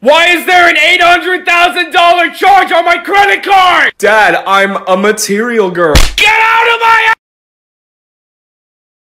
Why is there an $800,000 charge on my credit card? Dad, I'm a material girl. Get